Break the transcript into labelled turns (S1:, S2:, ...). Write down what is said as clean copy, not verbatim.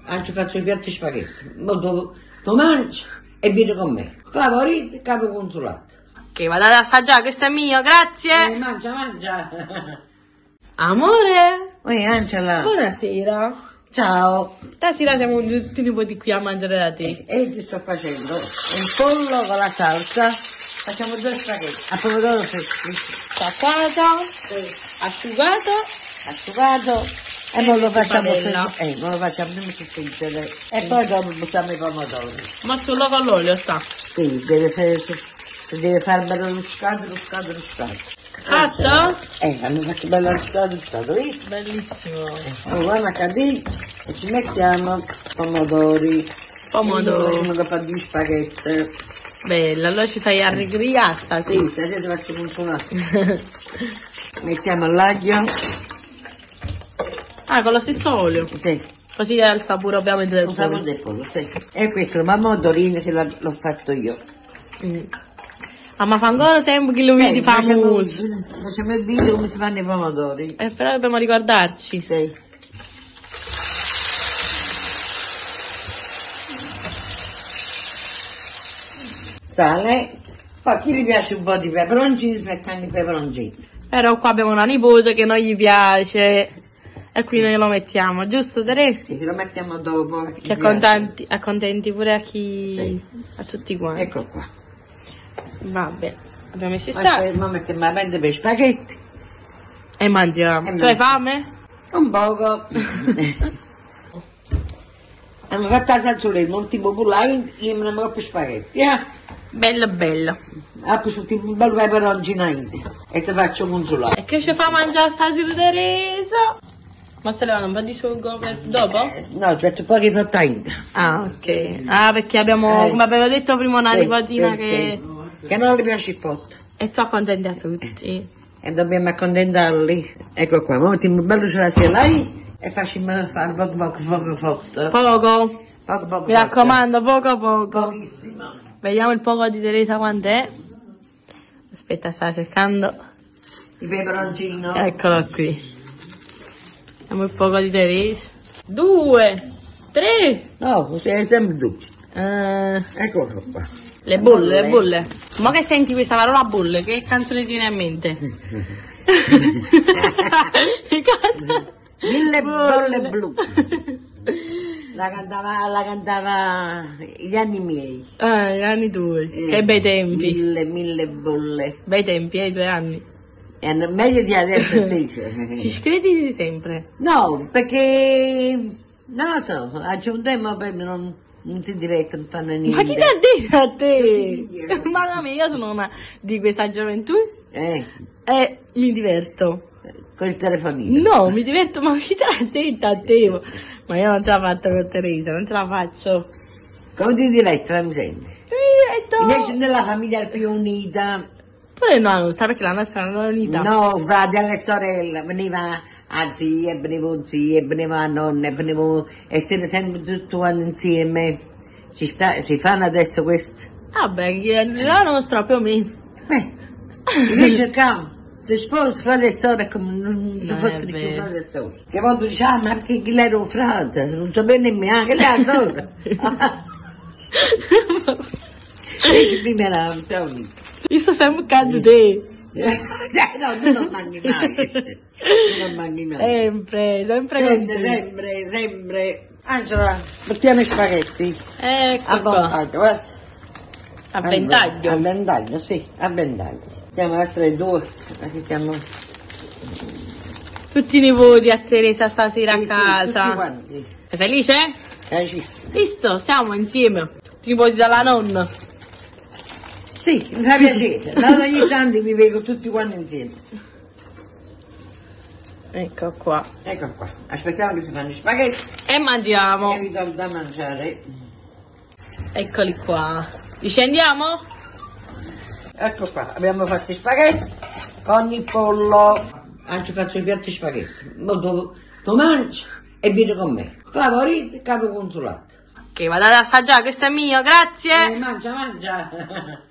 S1: Anzi faccio i piatti spaghetti. Mo tu mangi e vieni con me. Favorito, capo consolato.
S2: Ok, vado ad assaggiare, questo è mio, grazie.
S1: Mangia, mangia.
S2: Amore.
S1: Oi, Angela.
S2: Buonasera.
S1: Ciao.
S2: Stasera siamo tutti nipoti qui a mangiare da te.
S1: E ti sto facendo un pollo con la salsa. Facciamo 2 spaghetti a pomodoro freschi.
S2: Sciacquato, asciugato
S1: E non lo facciamo
S2: bella.
S1: non lo facciamo prima friggere. E poi dopo buttiamo i pomodori.
S2: Ma solo con l'olio sta.
S1: Sì, deve fare bello ruscato.
S2: Fatto?
S1: Hanno fatto bello ruscato, vedi?
S2: Bellissimo.
S1: Guarda cadì e ci mettiamo pomodori.
S2: Pomodoro.
S1: Come fare di spaghetti.
S2: Bella, allora ci fai arrigrigata,
S1: Sì,
S2: sì.
S1: stasera faccio consolato. Mettiamo l'aglio.
S2: Ah, con lo stesso olio.
S1: Sì.
S2: Così è il sapore ovviamente del
S1: Usavo
S2: pollo.
S1: del pollo, sì. E questo è il pomodorino che l'ho fatto io.
S2: Ah, ma fa ancora sempre che lo vedi famoso.
S1: Facciamo il video come si fanno i pomodori.
S2: Però dobbiamo ricordarci.
S1: Sì. Sale. Poi chi gli piace un po' di peperoncini, si mettono i peperoncini.
S2: Però qua abbiamo una nipote che non gli piace. E quindi lo mettiamo, giusto Teresa?
S1: Sì, lo mettiamo dopo.
S2: Che accontenti pure a chi...
S1: Sì.
S2: A tutti quanti.
S1: Ecco qua.
S2: Vabbè, abbiamo messo i
S1: Poi
S2: stati.
S1: mettiamo la mente per i spaghetti.
S2: E mangiamo.
S1: E
S2: Tu hai
S1: mangiamo.
S2: fame?
S1: Un poco. Abbiamo fatto la salsoletta, un tipo pullai, e me ne per spaghetti,
S2: Bello bello.
S1: Apro sul tipo un bel peperoncino e ti faccio consolato.
S2: E che ci fa mangiare stasera Teresa? Ma stai levando un po' di sugo per dopo?
S1: No, aspetta un po' che fatto ainda.
S2: Ah, ok. Ah, perché abbiamo, come avevo detto prima, una nipotina che...
S1: Che non le piace il cotto.
S2: E tu accontenti a tutti.
S1: E dobbiamo accontentarli. Ecco qua, ora mettiamo bello sulla lei e facciamo fare poco fatto.
S2: Poco. Mi raccomando, poco.
S1: Pochissimo.
S2: Vediamo il poco di Teresa quant'è. Aspetta, sta cercando.
S1: Il peperoncino.
S2: Eccolo qui. Vediamo il poco di Teresa. 2, 3.
S1: No, così è sempre dolce. Eccolo qua.
S2: Le bolle. Ma che senti questa parola bolle? Che canzone ti viene in mente?
S1: Mille bolle blu. La cantava gli anni miei.
S2: Ah, gli anni tuoi. Che bei tempi.
S1: Mille bolle.
S2: Bei tempi, i tuoi anni.
S1: E meglio di adesso sì.
S2: Ci credi sempre?
S1: No, perché non lo so, aggiungiamo per non si diretta, non fanno niente.
S2: Ma chi t'ha detto a te? Mamma mia, io sono una di questa gioventù e mi diverto.
S1: Con il telefonino.
S2: No, mi diverto, ma chi t'ha detto a te? Ma io non ce la faccio con Teresa, non ce la faccio.
S1: Come ti diletto, mi senti?
S2: Mi diverto.
S1: Invece nella famiglia più unita.
S2: Pure no, non sa perché la nostra non è unita.
S1: No, fratelli e sorelle, veniva a zia, veniva un zio, veniva a nonna, e siete sempre tutti quanti insieme. Si fanno adesso questo.
S2: Vabbè, la nostra più o meno.
S1: Invece qua, ti sposi, fratelli e sorelle, come non ti fosse più fratelli e sorelle. Che quando dici, ma perché chi l'ero frate? Non so bene nemmeno, che la sorella. Prima era unita.
S2: Io sto sempre accanto a te.
S1: No, tu non mangi mai. Sempre. Angela, mettiamo i spaghetti.
S2: Ecco qua. A ventaglio.
S1: A ventaglio, sì, a ventaglio. Mettiamo le altre 2, perché siamo...
S2: Tutti i nipoti a Teresa stasera a casa.
S1: Tutti quanti.
S2: Sei felice?
S1: Felicissimo.
S2: Visto, siamo insieme. Tutti i nipoti dalla nonna.
S1: Sì, mi fa piacere. Ogni tanto mi vedo tutti quanti insieme.
S2: Ecco qua.
S1: Ecco qua. Aspettiamo che si fanno gli spaghetti.
S2: E mangiamo.
S1: E vi do da mangiare.
S2: Eccoli qua. Discendiamo?
S1: Ecco qua, abbiamo fatto i spaghetti con il pollo. Anzi faccio i piatti spaghetti. Mo tu mangi e vieni con me. Favorito, capo consolato.
S2: Ok, vado ad assaggiare, questo è mio, grazie.
S1: Mangia.